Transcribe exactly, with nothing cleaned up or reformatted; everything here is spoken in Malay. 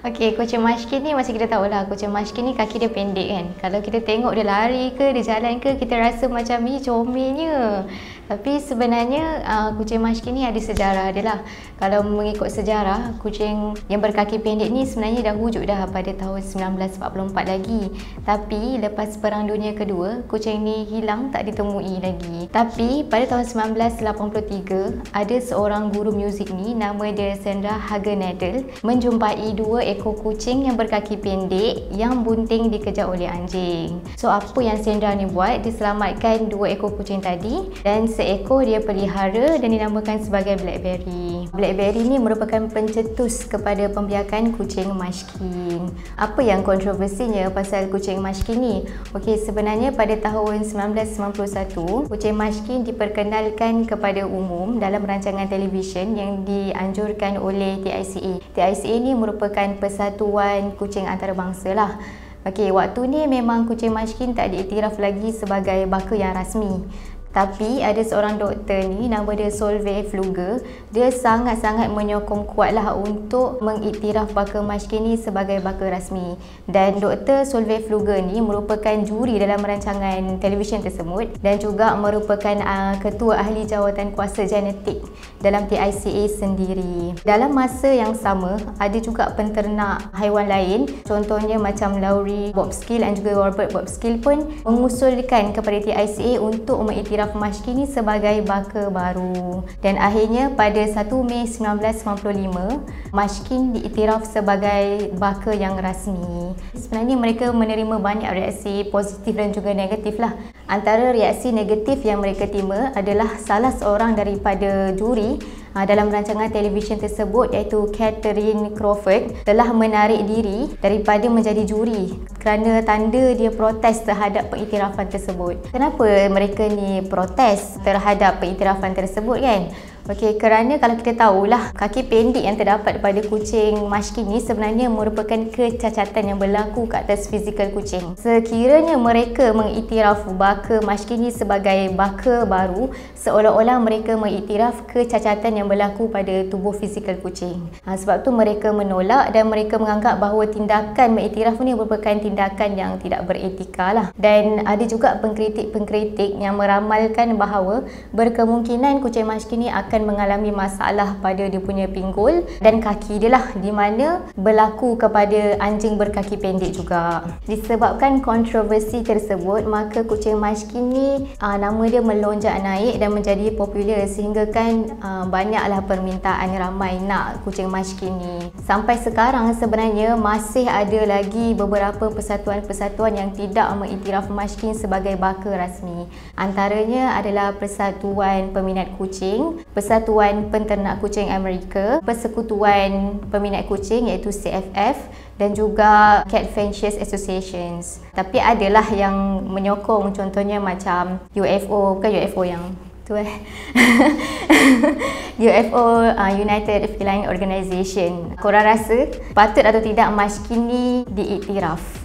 Okey, kucing Munchkin ni macam kita tahu lah, kucing Munchkin ni kaki dia pendek kan. Kalau kita tengok dia lari ke, dia jalan ke, kita rasa macam ni comelnya. Tapi sebenarnya uh, kucing Munchkin ni ada sejarah dia lah. Kalau mengikut sejarah, kucing yang berkaki pendek ni sebenarnya dah wujud dah pada tahun sembilan belas empat puluh empat lagi. Tapi lepas Perang Dunia Kedua, kucing ni hilang, tak ditemui lagi. Tapi pada tahun sembilan belas lapan puluh tiga, ada seorang guru muzik ni, nama dia Sandra Hagenadel, menjumpai dua ekor kucing yang berkaki pendek yang bunting dikejar oleh anjing. So apa yang Sandra ni buat? Dia selamatkan dua ekor kucing tadi dan seekor dia pelihara dan dinamakan sebagai Blackberry. Blackberry ni merupakan pencetus kepada pembiakan kucing Munchkin. Apa yang kontroversinya pasal kucing Munchkin ni? Okey, sebenarnya pada tahun sembilan belas sembilan puluh satu, kucing Munchkin diperkenalkan kepada umum dalam rancangan televisyen yang dianjurkan oleh T I C A. T I C A ni merupakan persatuan kucing antarabangsa lah. Okey, waktu ni memang kucing Munchkin tak diiktiraf lagi sebagai baka yang rasmi. Tapi ada seorang doktor ni, nama dia Solveig Fluger. Dia sangat-sangat menyokong kuatlah untuk mengiktiraf baka Munchkin ni sebagai baka rasmi. Dan Doktor Solveig Fluger ni merupakan juri dalam rancangan televisyen tersebut dan juga merupakan uh, ketua ahli jawatan kuasa genetik dalam T I C A sendiri. Dalam masa yang sama, ada juga penternak haiwan lain, contohnya macam Laurie Bobskill dan juga Robert Bobskill pun mengusulkan kepada T I C A untuk mengiktiraf Munchkin ni sebagai baka baru. Dan akhirnya pada satu Mei sembilan belas sembilan puluh lima, Munchkin diiktiraf sebagai baka yang rasmi. Sebenarnya mereka menerima banyak reaksi positif dan juga negatif lah. Antara reaksi negatif yang mereka terima adalah salah seorang daripada juri dalam rancangan televisyen tersebut, iaitu Catherine Crawford, telah menarik diri daripada menjadi juri kerana tanda dia protes terhadap pengiktirafan tersebut. Kenapa mereka ni protes terhadap pengiktirafan tersebut kan? Okey, kerana kalau kita tahulah, kaki pendek yang terdapat pada kucing Munchkin ni sebenarnya merupakan kecacatan yang berlaku ke atas fizikal kucing. Sekiranya mereka mengiktiraf baka Munchkin ni sebagai baka baru, seolah-olah mereka mengiktiraf kecacatan yang berlaku pada tubuh fizikal kucing. Ha, sebab tu mereka menolak dan mereka menganggap bahawa tindakan mengiktiraf ni merupakan tindakan yang tidak beretika lah. Dan ada juga pengkritik-pengkritik yang meramalkan bahawa berkemungkinan kucing Munchkin ni akan akan mengalami masalah pada dia punya pinggul dan kaki dia lah, di mana berlaku kepada anjing berkaki pendek juga. Disebabkan kontroversi tersebut, maka kucing Munchkin ni aa, nama dia melonjak naik dan menjadi popular sehingga kan aa, banyaklah permintaan ramai nak kucing Munchkin ni. Sampai sekarang sebenarnya masih ada lagi beberapa persatuan-persatuan yang tidak mengiktiraf Munchkin sebagai baka rasmi. Antaranya adalah Persatuan Peminat Kucing, Persatuan Penternak Kucing Amerika, Persekutuan Peminat Kucing iaitu C F F dan juga Cat Fanciers Associations. Tapi adalah yang menyokong, contohnya macam U F O, bukan U F O yang tu eh U F O, uh, United Feline Organization. Korang rasa patut atau tidak Munchkin ni diiktiraf?